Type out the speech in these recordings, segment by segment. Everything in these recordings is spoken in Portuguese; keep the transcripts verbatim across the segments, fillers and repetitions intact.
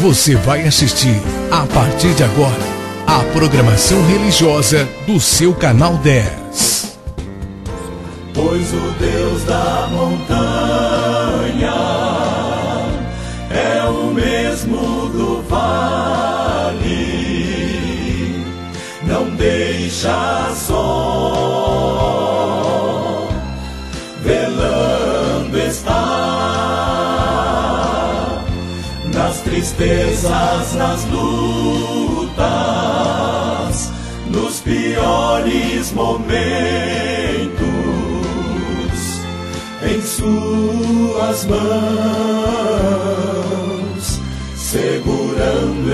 Você vai assistir, a partir de agora, a programação religiosa do seu canal dez. Pois o Deus da montanha é o mesmo do vale, não deixa só, velando está, nas tristezas, nas lutas, nos piores momentos, em suas mãos segurando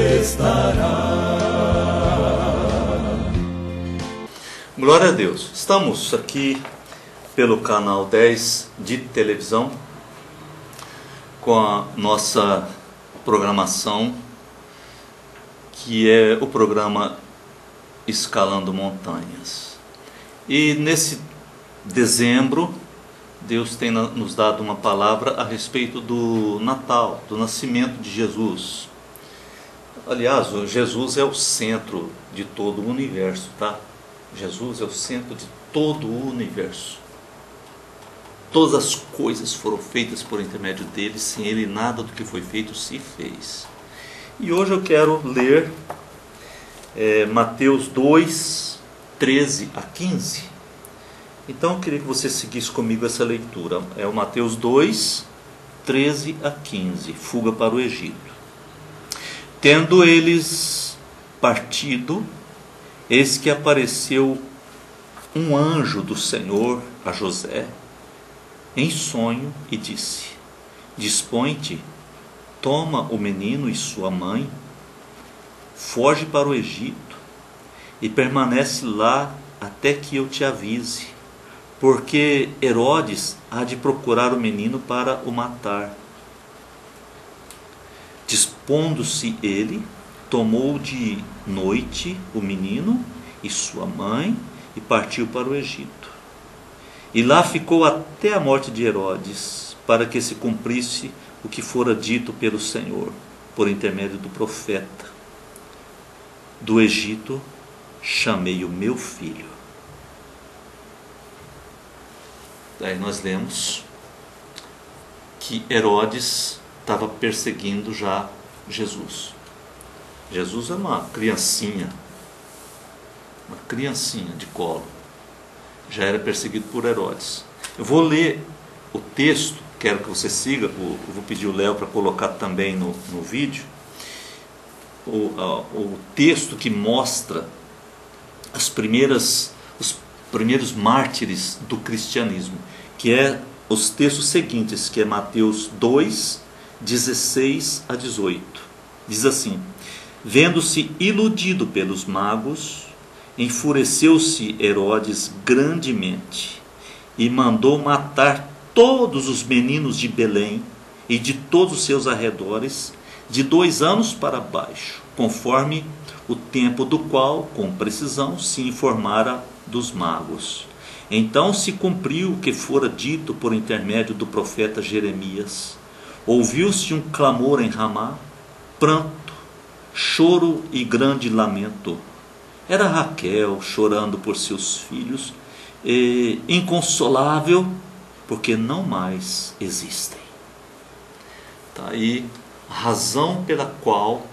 estará. Glória a Deus. Estamos aqui pelo canal dez de televisão com a nossa programação, que é o programa Escalando Montanhas. E nesse dezembro Deus tem nos dado uma palavra a respeito do Natal, do nascimento de Jesus. Aliás, Jesus é o centro de todo o universo, tá? Jesus é o centro de todo o universo. Todas as coisas foram feitas por intermédio dele, sem ele nada do que foi feito se fez. E hoje eu quero ler é, Mateus dois, treze a quinze. Então eu queria que você seguisse comigo essa leitura. É o Mateus dois, treze a quinze, fuga para o Egito. Tendo eles partido, eis que apareceu um anjo do Senhor a José, em sonho, e disse: dispõe-te, toma o menino e sua mãe, foge para o Egito, e permanece lá até que eu te avise, porque Herodes há de procurar o menino para o matar. Dispondo-se ele, tomou de noite o menino e sua mãe e partiu para o Egito. E lá ficou até a morte de Herodes, para que se cumprisse o que fora dito pelo Senhor, por intermédio do profeta: do Egito chamei o meu filho. Aí nós lemos que Herodes estava perseguindo já Jesus. Jesus era uma criancinha, uma criancinha de colo, já era perseguido por Herodes. Eu vou ler o texto, quero que você siga, eu vou pedir o Léo para colocar também no, no vídeo, o, o texto que mostra as primeiras, os primeiros mártires do cristianismo, que é os textos seguintes, que é Mateus dois, dezesseis a dezoito. Diz assim: vendo-se iludido pelos magos, enfureceu-se Herodes grandemente e mandou matar todos os meninos de Belém e de todos os seus arredores, de dois anos para baixo, conforme o tempo do qual, com precisão, se informara dos magos. Então se cumpriu o que fora dito por intermédio do profeta Jeremias. Ouviu-se um clamor em Ramá, pranto, choro e grande lamento. Era Raquel chorando por seus filhos, e inconsolável, porque não mais existem. Está aí a razão pela qual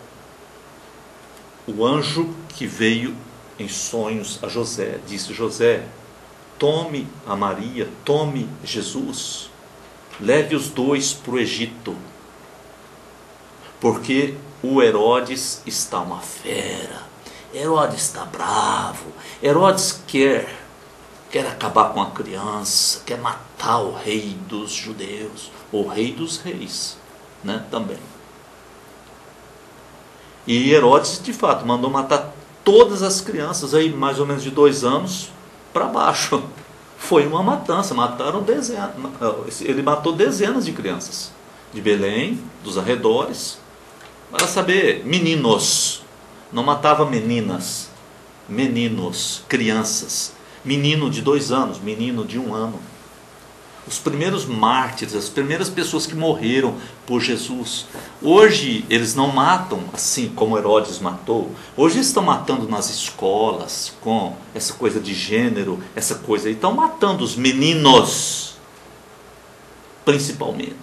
o anjo que veio em sonhos a José disse: José, tome a Maria, tome Jesus, leve os dois para o Egito, porque o Herodes está uma fera, Herodes está bravo, Herodes quer, quer acabar com a criança, quer matar o rei dos judeus, o rei dos reis, né, também. E Herodes, de fato, mandou matar todas as crianças, aí mais ou menos de dois anos para baixo. Foi uma matança, mataram dezenas, ele matou dezenas de crianças, de Belém, dos arredores, para saber, meninos, não matava meninas, meninos, crianças, menino de dois anos, menino de um ano. os primeiros mártires, as primeiras pessoas que morreram por Jesus. Hoje eles não matam assim como Herodes matou. Hoje eles estão matando nas escolas, com essa coisa de gênero, essa coisa. E estão matando os meninos, principalmente.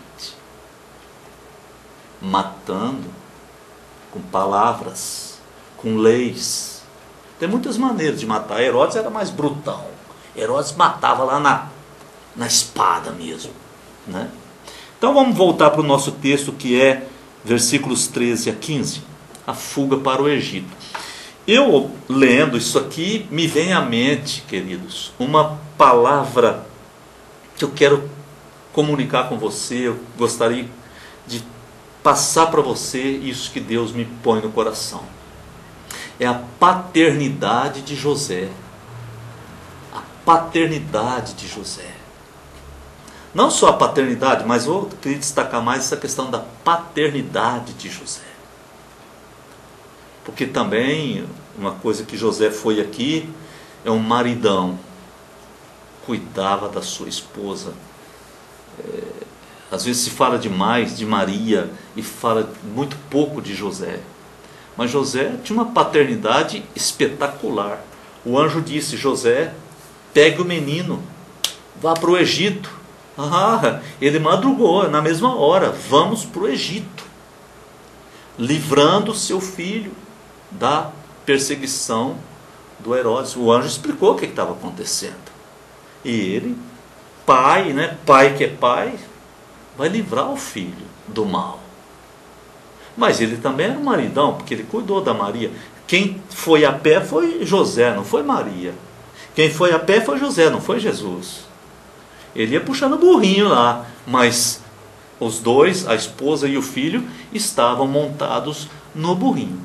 Matando com palavras, com leis. Tem muitas maneiras de matar. Herodes era mais brutal. Herodes matava lá na, na espada mesmo, né? Então vamos voltar para o nosso texto, que é versículos treze a quinze. A fuga para o Egito. Eu, lendo isso aqui, me vem à mente, queridos, uma palavra que eu quero comunicar com você. Eu gostaria de passar para você isso que Deus me põe no coração. É a paternidade de José. A paternidade de José. Não só a paternidade, mas eu queria destacar mais essa questão da paternidade de José. Porque também, uma coisa que José foi aqui, é um maridão. Cuidava da sua esposa. É, às vezes se fala demais de Maria e fala muito pouco de José. Mas José tinha uma paternidade espetacular. O anjo disse: José, pegue o menino, vá para o Egito. Ah, ele madrugou na mesma hora. Vamos para o Egito, livrando seu filho da perseguição do Herodes. O anjo explicou o que estava acontecendo. E ele, pai, né, pai que é pai, vai livrar o filho do mal. Mas ele também era um maridão, porque ele cuidou da Maria. Quem foi a pé foi José, não foi Maria. Quem foi a pé foi José, não foi Jesus. Ele ia puxando o burrinho lá, mas os dois, a esposa e o filho, estavam montados no burrinho.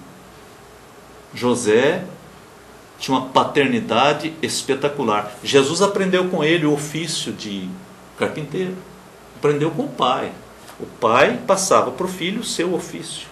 José tinha uma paternidade espetacular. Jesus aprendeu com ele o ofício de carpinteiro. Aprendeu com o pai. O pai passava para o filho o seu ofício.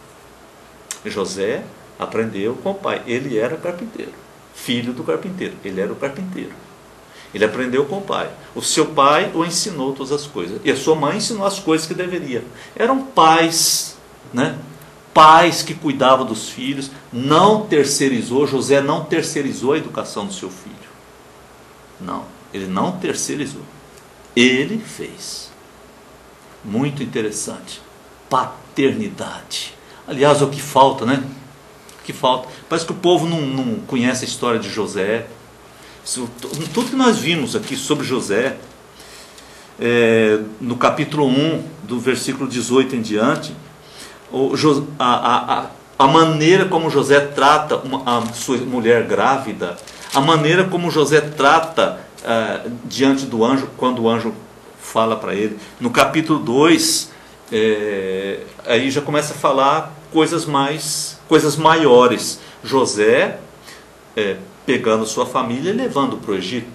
José aprendeu com o pai. Ele era carpinteiro, filho do carpinteiro. Ele era o carpinteiro. Ele aprendeu com o pai. O seu pai o ensinou todas as coisas. E a sua mãe ensinou as coisas que deveria. Eram pais, né? Pais que cuidavam dos filhos. Não terceirizou. José não terceirizou a educação do seu filho. Não, ele não terceirizou. Ele fez. Muito interessante. Paternidade. Aliás, é o que falta, né? O que falta. Parece que o povo não, não conhece a história de José. Tudo que nós vimos aqui sobre José, é, no capítulo um, do versículo dezoito em diante, o, a, a, a maneira como José trata uma, a sua mulher grávida, a maneira como José trata uh, diante do anjo, quando o anjo fala para ele. No capítulo dois, é, aí já começa a falar coisas mais, coisas maiores. José é, pegando sua família e levando para o Egito.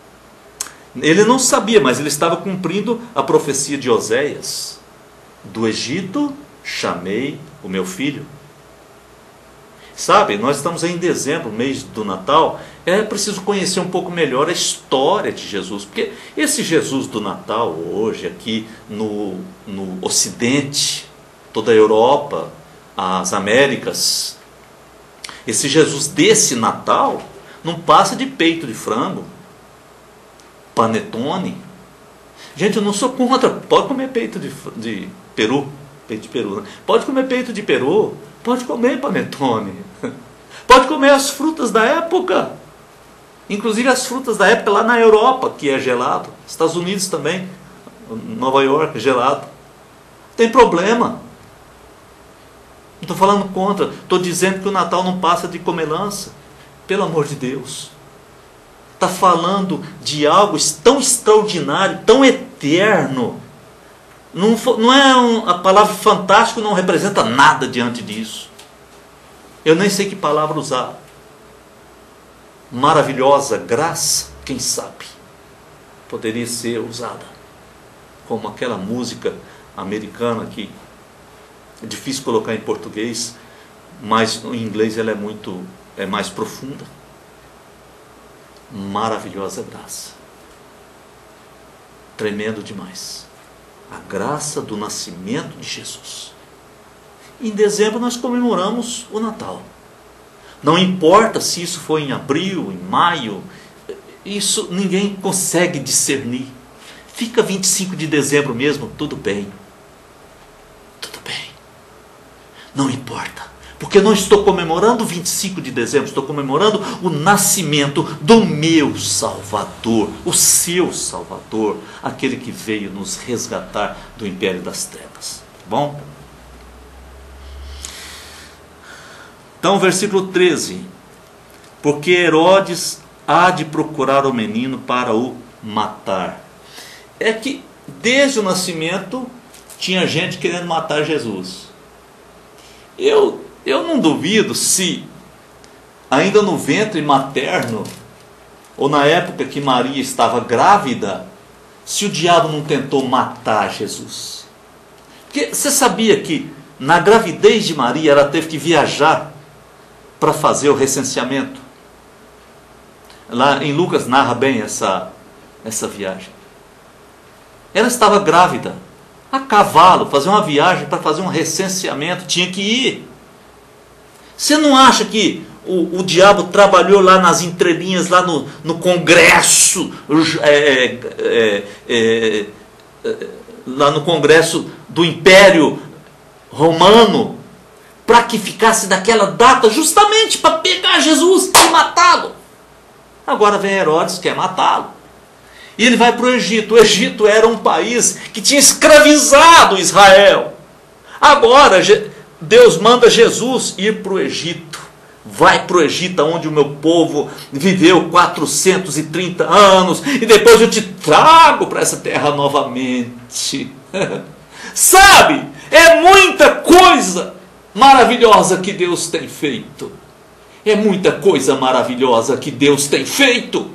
Ele não sabia, mas ele estava cumprindo a profecia de Oséias. Do Egito chamei o meu filho. Sabe, nós estamos aí em dezembro, mês do Natal. É preciso conhecer um pouco melhor a história de Jesus, porque esse Jesus do Natal hoje aqui no, no Ocidente, toda a Europa, as Américas, esse Jesus desse Natal não passa de peito de frango, panetone. Gente, eu não sou contra, pode comer peito de, de peru, peito de peru, né? Pode comer peito de peru, pode comer panetone, pode comer as frutas da época, inclusive as frutas da época lá na Europa, que é gelado, Estados Unidos também, Nova York, gelado, tem problema. Não estou falando contra, estou dizendo que o Natal não passa de comelança, pelo amor de Deus. Está falando de algo tão extraordinário, tão eterno. Não, não é um, a palavra fantástico não representa nada diante disso. Eu nem sei que palavra usar. Maravilhosa, graça, quem sabe, poderia ser usada. Como aquela música americana que é difícil colocar em português, mas em inglês ela é muito, é mais profunda. Maravilhosa graça. tremendo demais. A graça do nascimento de Jesus. Em dezembro nós comemoramos o Natal. Não importa se isso foi em abril, em maio, isso ninguém consegue discernir. Fica vinte e cinco de dezembro mesmo, tudo bem. Tudo bem. Não importa. Porque não estou comemorando vinte e cinco de dezembro, estou comemorando o nascimento do meu Salvador, o seu Salvador, aquele que veio nos resgatar do império das trevas. Bom? Então, versículo treze. Porque Herodes há de procurar o menino para o matar. É que desde o nascimento tinha gente querendo matar Jesus. Eu, eu não duvido se ainda no ventre materno, ou na época que Maria estava grávida, se o diabo não tentou matar Jesus. Porque você sabia que na gravidez de Maria ela teve que viajar para fazer o recenseamento? Lá em Lucas narra bem essa, essa viagem. Ela estava grávida, a cavalo, fazer uma viagem para fazer um recenseamento, tinha que ir. Você não acha que o, o diabo trabalhou lá nas entrelinhas, lá no, no Congresso, é, é, é, é, lá no Congresso do Império Romano, para que ficasse naquela data justamente para pegar Jesus e matá-lo? Agora vem Herodes, quer matá-lo. E ele vai para o Egito. O Egito era um país que tinha escravizado Israel. Agora Deus manda Jesus ir para o Egito. Vai para o Egito, onde o meu povo viveu quatrocentos e trinta anos, e depois eu te trago para essa terra novamente. Sabe, é muita coisa maravilhosa que Deus tem feito. É muita coisa maravilhosa que Deus tem feito.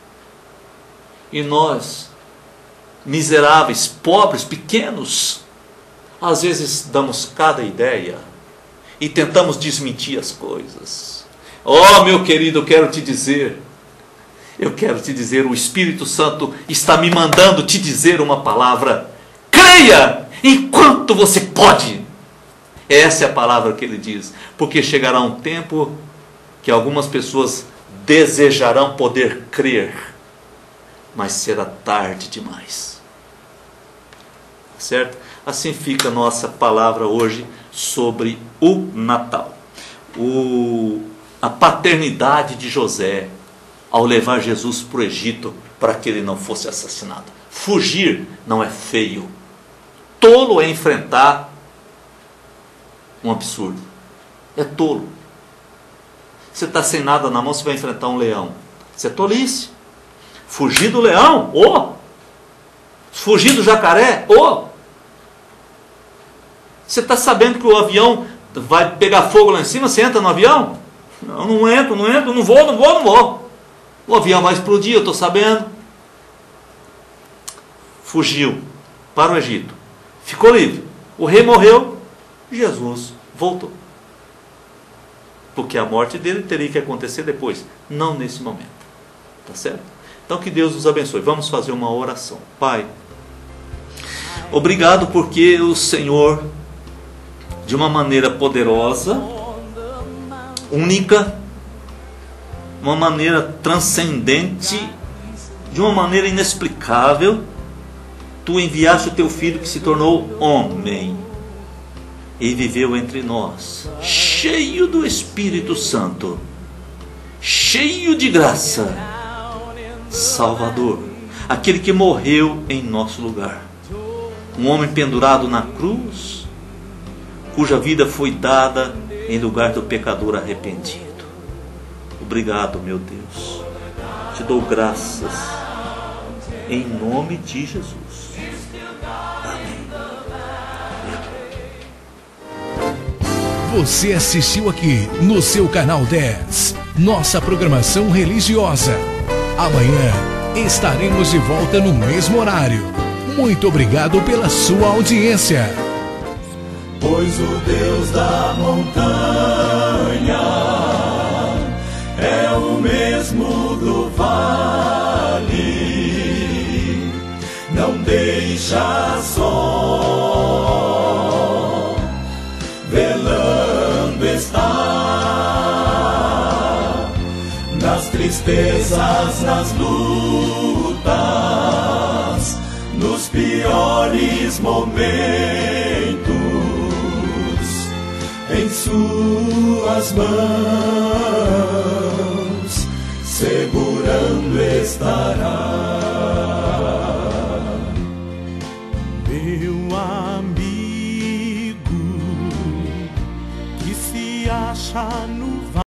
E nós, miseráveis, pobres, pequenos, às vezes damos cada ideia e tentamos desmentir as coisas. Oh, meu querido, eu quero te dizer, eu quero te dizer, o Espírito Santo está me mandando te dizer uma palavra. Creia enquanto você pode. Essa é a palavra que ele diz. Porque chegará um tempo que algumas pessoas desejarão poder crer, mas será tarde demais. Certo? Assim fica a nossa palavra hoje sobre o Natal. O, a paternidade de José ao levar Jesus para o Egito para que ele não fosse assassinado. Fugir não é feio. Tolo é enfrentar um absurdo. É tolo. Você está sem nada na mão, você vai enfrentar um leão. Isso é tolice. Fugir do leão? Oh! Fugir do jacaré? Oh! Você está sabendo que o avião vai pegar fogo lá em cima? Você entra no avião? Não, não entro, não entro, não vou, não vou, não vou. O avião vai explodir, eu estou sabendo. Fugiu para o Egito. Ficou livre. O rei morreu, Jesus voltou. Porque a morte dele teria que acontecer depois, não nesse momento. Tá certo? Então que Deus nos abençoe. Vamos fazer uma oração. Pai, obrigado porque o Senhor, de uma maneira poderosa, única, uma maneira transcendente, de uma maneira inexplicável, Tu enviaste o Teu Filho que se tornou homem e viveu entre nós, cheio do Espírito Santo, cheio de graça, Salvador, aquele que morreu em nosso lugar, um homem pendurado na cruz, cuja vida foi dada em lugar do pecador arrependido. Obrigado, meu Deus, te dou graças, em nome de Jesus. Você assistiu aqui no seu canal dez, nossa programação religiosa. Amanhã estaremos de volta no mesmo horário. Muito obrigado pela sua audiência. Pois o Deus da montanha é o mesmo do vale. Não deixa só, velando está, nas tristezas, nas lutas, nos piores momentos, em suas mãos segurando está.